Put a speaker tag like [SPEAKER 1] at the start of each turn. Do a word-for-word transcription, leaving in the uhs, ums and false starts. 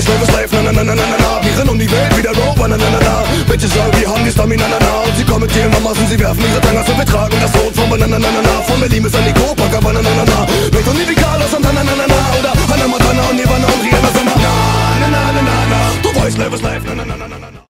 [SPEAKER 1] Love is life, na na na na na na na. Wir rennen um die Welt wie der Rover, na na na na. Bitches sagen, wir haben die Stamina, na na. Und sie kommentieren Mamas und sie werfen ihre Tangas und wir tragen das Rot von Banana, na na na. Von Berlin bis an die Copa, na na na na. Nicht und nie